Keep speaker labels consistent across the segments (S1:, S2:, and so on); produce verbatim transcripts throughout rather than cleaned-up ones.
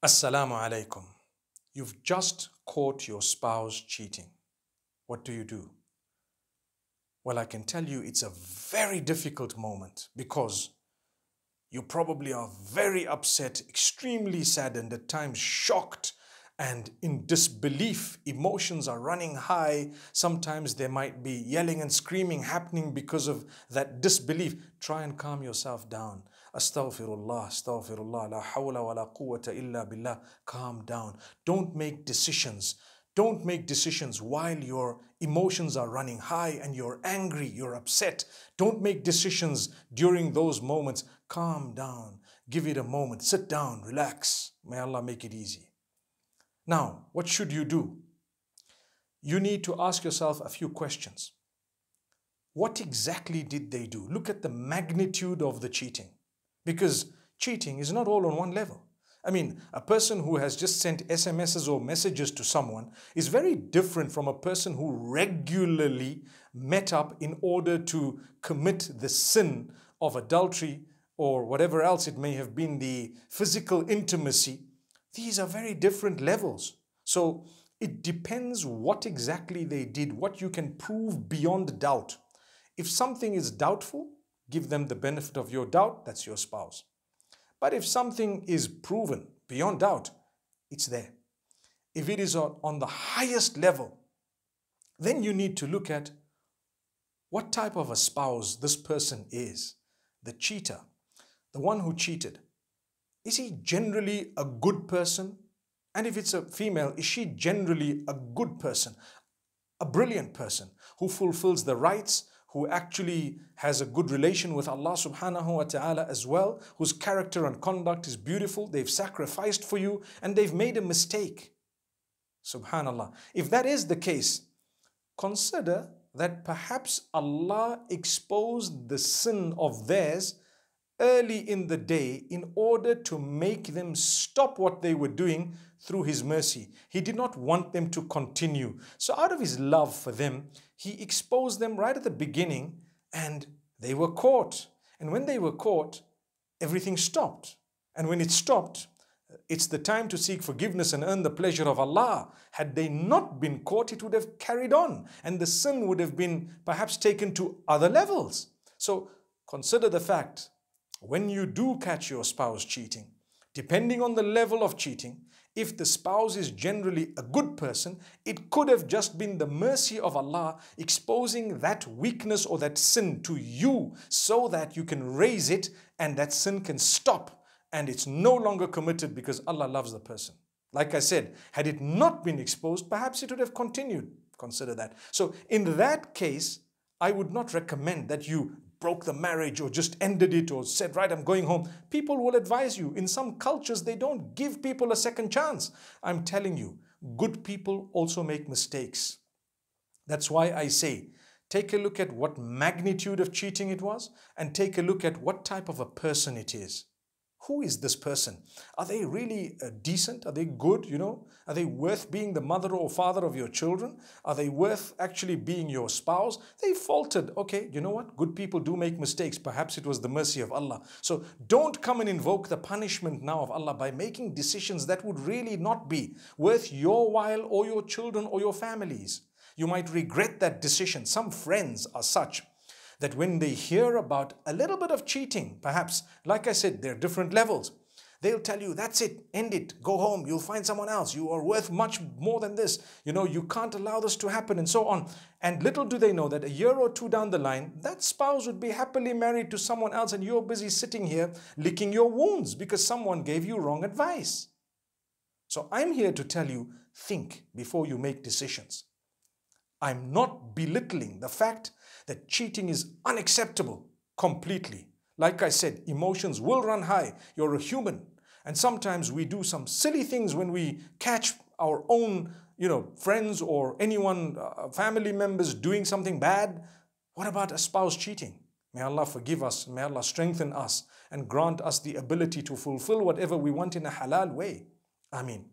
S1: Assalamu alaikum. You've just caught your spouse cheating. What do you do? Well, I can tell you it's a very difficult moment because you probably are very upset, extremely saddened, at times shocked and in disbelief. Emotions are running high. Sometimes there might be yelling and screaming happening because of that disbelief. Try and calm yourself down. Astaghfirullah, astaghfirullah, la hawla wa la quwwata illa billah. Calm down. Don't make decisions. Don't make decisions while your emotions are running high and you're angry, you're upset. Don't make decisions during those moments. Calm down. Give it a moment. Sit down. Relax. May Allah make it easy. Now, what should you do? You need to ask yourself a few questions. What exactly did they do? Look at the magnitude of the cheating. Because cheating is not all on one level. I mean, a person who has just sent S M Ses or messages to someone is very different from a person who regularly met up in order to commit the sin of adultery or whatever else it may have been, the physical intimacy. These are very different levels. So it depends what exactly they did, what you can prove beyond doubt. If something is doubtful, give them the benefit of your doubt, that's your spouse. But if something is proven beyond doubt, it's there. If it is on the highest level, then you need to look at what type of a spouse this person is. The cheater, the one who cheated. Is he generally a good person? And if it's a female, is she generally a good person, a brilliant person who fulfills the rights, who actually has a good relation with Allah subhanahu wa ta'ala as well, whose character and conduct is beautiful, they've sacrificed for you and they've made a mistake. Subhanallah. If that is the case, consider that perhaps Allah exposed the sin of theirs early in the day in order to make them stop what they were doing through His mercy. He did not want them to continue. So out of His love for them, He exposed them right at the beginning and they were caught. And when they were caught, everything stopped. And when it stopped, it's the time to seek forgiveness and earn the pleasure of Allah. Had they not been caught, it would have carried on and the sin would have been perhaps taken to other levels. So consider the fact, when you do catch your spouse cheating, depending on the level of cheating, if the spouse is generally a good person, it could have just been the mercy of Allah exposing that weakness or that sin to you so that you can raise it and that sin can stop and it's no longer committed because Allah loves the person. Like I said, had it not been exposed, perhaps it would have continued. Consider that. So in that case, I would not recommend that you broke the marriage or just ended it or said, right, I'm going home. People will advise you. In some cultures, they don't give people a second chance. I'm telling you, good people also make mistakes. That's why I say, take a look at what magnitude of cheating it was and take a look at what type of a person it is. Who is this person? Are they really uh, decent? Are they good? You know, are they worth being the mother or father of your children? Are they worth actually being your spouse? They faltered. Okay, you know what? Good people do make mistakes. Perhaps it was the mercy of Allah. So don't come and invoke the punishment now of Allah by making decisions that would really not be worth your while or your children or your families. You might regret that decision. Some friends are such that when they hear about a little bit of cheating, perhaps, like I said, there are different levels. They'll tell you, that's it, end it, go home, you'll find someone else, you are worth much more than this, you know, you can't allow this to happen and so on. And little do they know that a year or two down the line, that spouse would be happily married to someone else and you're busy sitting here licking your wounds because someone gave you wrong advice. So I'm here to tell you, think before you make decisions. I'm not belittling the fact that cheating is unacceptable completely. Like I said, emotions will run high. You're a human. And sometimes we do some silly things when we catch our own, you know, friends or anyone, uh, family members doing something bad. What about a spouse cheating? May Allah forgive us. May Allah strengthen us and grant us the ability to fulfill whatever we want in a halal way. Ameen.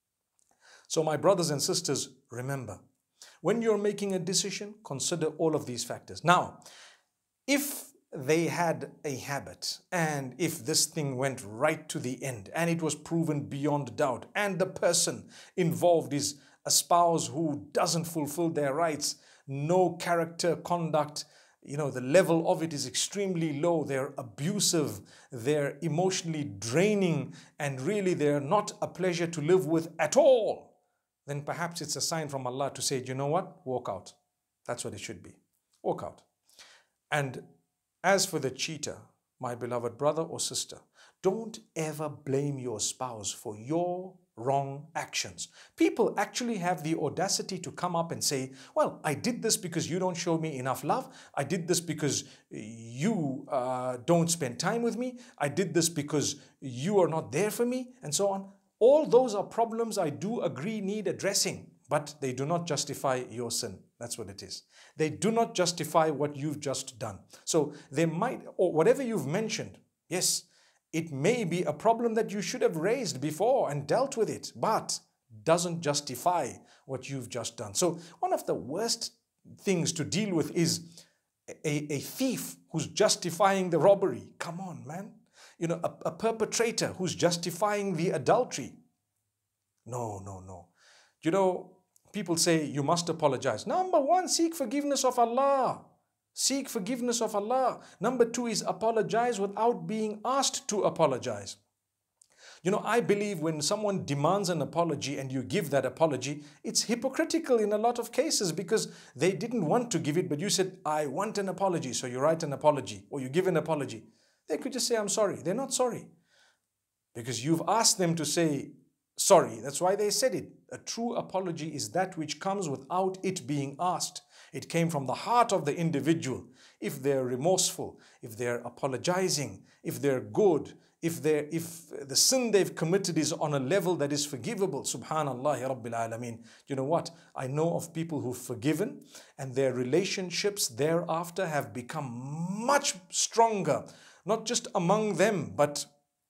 S1: So my brothers and sisters, remember, when you're making a decision, consider all of these factors. Now, if they had a habit, and if this thing went right to the end and it was proven beyond doubt, and the person involved is a spouse who doesn't fulfill their rights, no character, conduct, you know, the level of it is extremely low, they're abusive, they're emotionally draining, and really they're not a pleasure to live with at all, then perhaps it's a sign from Allah to say, you know what, walk out. That's what it should be. Walk out. And as for the cheater, my beloved brother or sister, don't ever blame your spouse for your wrong actions. People actually have the audacity to come up and say, well, I did this because you don't show me enough love. I did this because you uh, don't spend time with me. I did this because you are not there for me, and so on. All those are problems I do agree need addressing, but they do not justify your sin. That's what it is. They do not justify what you've just done. So they might, or whatever you've mentioned, yes, it may be a problem that you should have raised before and dealt with it, but doesn't justify what you've just done. So one of the worst things to deal with is a, a thief who's justifying the robbery. Come on, man. You know, a, a perpetrator who's justifying the adultery. No, no, no. You know, people say you must apologize. Number one, seek forgiveness of Allah. Seek forgiveness of Allah. Number two is apologize without being asked to apologize. You know, I believe when someone demands an apology and you give that apology, it's hypocritical in a lot of cases because they didn't want to give it, but you said, I want an apology. So you write an apology or you give an apology. They could just say, I'm sorry. They're not sorry because you've asked them to say sorry. That's why they said it. A true apology is that which comes without it being asked. It came from the heart of the individual. If they're remorseful, if they're apologizing, if they're good, if they're, if the sin they've committed is on a level that is forgivable, subhanallah, Rabbil Alameen. You know what? I know of people who've forgiven and their relationships thereafter have become much stronger, not just among them, but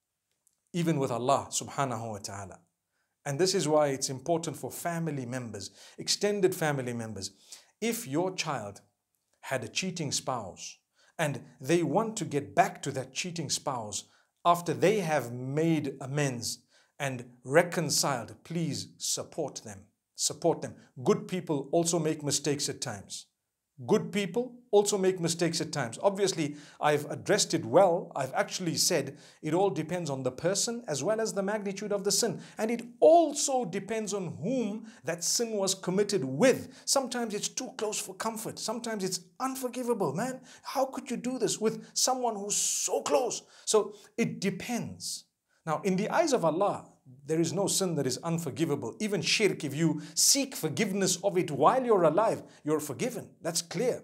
S1: even with Allah subhanahu wa ta'ala. And this is why it's important for family members, extended family members. If your child had a cheating spouse and they want to get back to that cheating spouse after they have made amends and reconciled, please support them. Support them. Good people also make mistakes at times. Good people also make mistakes at times. Obviously, I've addressed it well. I've actually said it all depends on the person as well as the magnitude of the sin. And it also depends on whom that sin was committed with. Sometimes it's too close for comfort. Sometimes it's unforgivable, man. How could you do this with someone who's so close? So it depends. Now, in the eyes of Allah, there is no sin that is unforgivable. Even shirk, if you seek forgiveness of it while you're alive, you're forgiven. That's clear.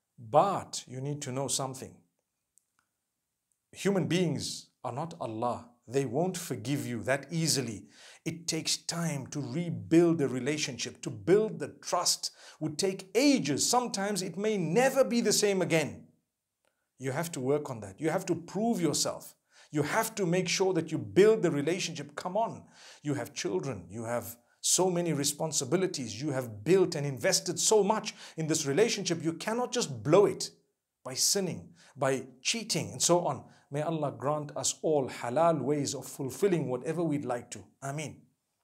S1: But you need to know something. Human beings are not Allah. They won't forgive you that easily. It takes time to rebuild a relationship, to build the trust. It would take ages. Sometimes it may never be the same again. You have to work on that. You have to prove yourself. You have to make sure that you build the relationship. Come on. You have children. You have so many responsibilities. You have built and invested so much in this relationship. You cannot just blow it by sinning, by cheating, and so on. May Allah grant us all halal ways of fulfilling whatever we'd like to. Ameen.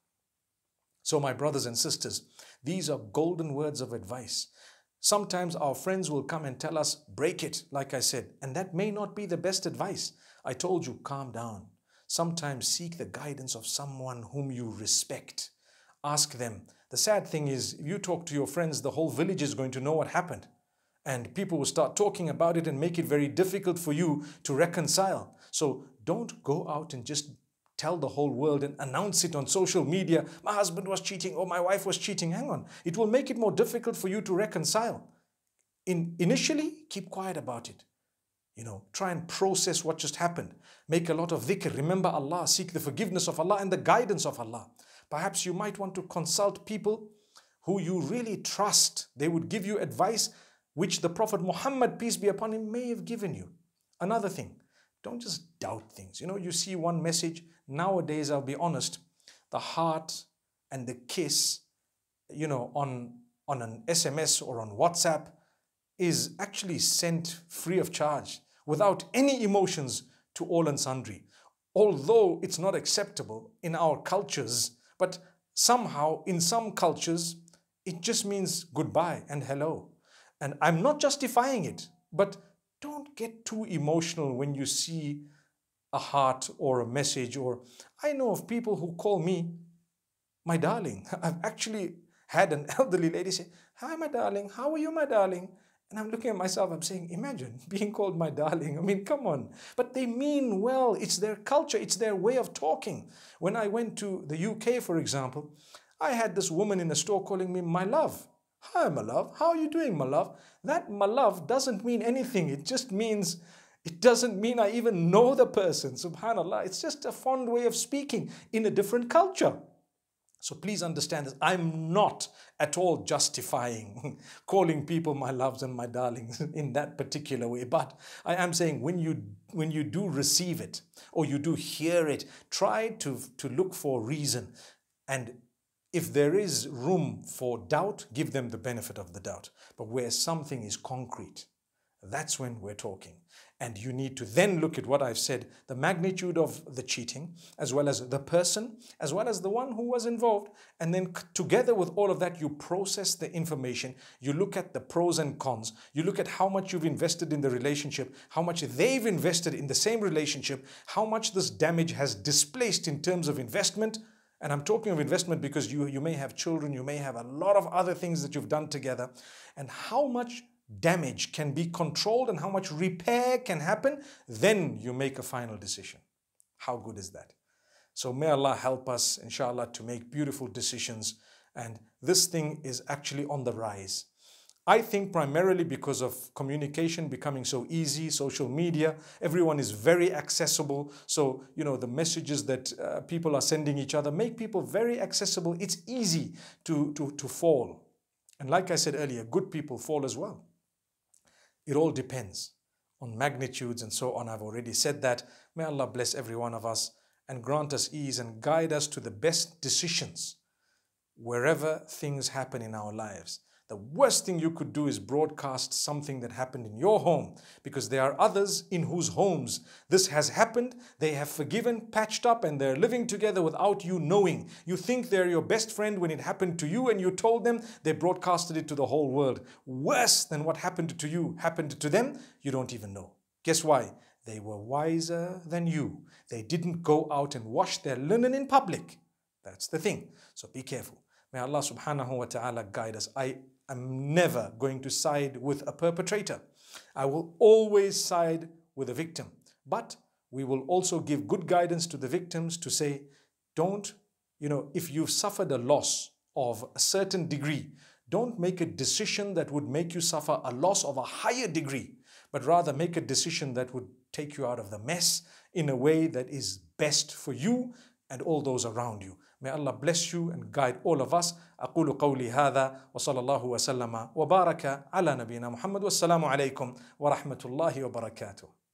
S1: So my brothers and sisters, these are golden words of advice. Sometimes our friends will come and tell us, break it, like I said, and that may not be the best advice. I told you, calm down. Sometimes seek the guidance of someone whom you respect. Ask them. The sad thing is, if you talk to your friends, the whole village is going to know what happened. And people will start talking about it and make it very difficult for you to reconcile. So don't go out and just tell the whole world and announce it on social media. My husband was cheating or my wife was cheating. Hang on. It will make it more difficult for you to reconcile. In, initially, keep quiet about it. You know, try and process what just happened. Make a lot of dhikr. Remember Allah. Seek the forgiveness of Allah and the guidance of Allah. Perhaps you might want to consult people who you really trust. They would give you advice which the Prophet Muhammad, peace be upon him, may have given you. Another thing, don't just doubt things. You know, you see one message. Nowadays, I'll be honest, the heart and the kiss, you know, on, on an S M S or on WhatsApp is actually sent free of charge. without any emotions to all and sundry. Although it's not acceptable in our cultures, but somehow in some cultures, it just means goodbye and hello. And I'm not justifying it, but don't get too emotional when you see a heart or a message. Or I know of people who call me my darling. I've actually had an elderly lady say, "Hi, my darling. How are you, my darling?" And I'm looking at myself, I'm saying, imagine being called my darling. I mean, come on. But they mean well. It's their culture. It's their way of talking. When I went to the U K, for example, I had this woman in the store calling me my love. "Hi, my love. How are you doing, my love?" That my love doesn't mean anything. It just means, it doesn't mean I even know the person. Subhanallah. It's just a fond way of speaking in a different culture. So please understand this. I'm not at all justifying calling people my loves and my darlings in that particular way. But I am saying when you when you do receive it or you do hear it, try to, to look for reason. And if there is room for doubt, give them the benefit of the doubt. But where something is concrete, that's when we're talking. And you need to then look at what I've said, the magnitude of the cheating, as well as the person, as well as the one who was involved. And then together with all of that, you process the information. You look at the pros and cons. You look at how much you've invested in the relationship, how much they've invested in the same relationship, how much this damage has displaced in terms of investment. And I'm talking of investment because you, you may have children, you may have a lot of other things that you've done together. And how much damage can be controlled and how much repair can happen, then you make a final decision. How good is that? So may Allah help us, inshallah, to make beautiful decisions. And this thing is actually on the rise. I think primarily because of communication becoming so easy, social media, everyone is very accessible. So, you know, the messages that uh, people are sending each other make people very accessible. It's easy to, to, to fall. And like I said earlier, good people fall as well. It all depends on magnitudes and so on. I've already said that. May Allah bless every one of us and grant us ease and guide us to the best decisions wherever things happen in our lives. The worst thing you could do is broadcast something that happened in your home, because there are others in whose homes this has happened. They have forgiven, patched up, and they're living together without you knowing. You think they're your best friend when it happened to you and you told them. They broadcasted it to the whole world. Worse than what happened to you happened to them. You don't even know. Guess why? They were wiser than you. They didn't go out and wash their linen in public. That's the thing. So be careful. May Allah subhanahu wa ta'ala guide us. I I'm never going to side with a perpetrator. I will always side with a victim. But we will also give good guidance to the victims to say, don't, you know, if you've suffered a loss of a certain degree, don't make a decision that would make you suffer a loss of a higher degree, but rather make a decision that would take you out of the mess in a way that is best for you and all those around you. May Allah bless you and guide all of us. أقول قولي هذا وصلى الله وسلم وبارك على نبينا محمد والسلام عليكم ورحمة الله وبركاته.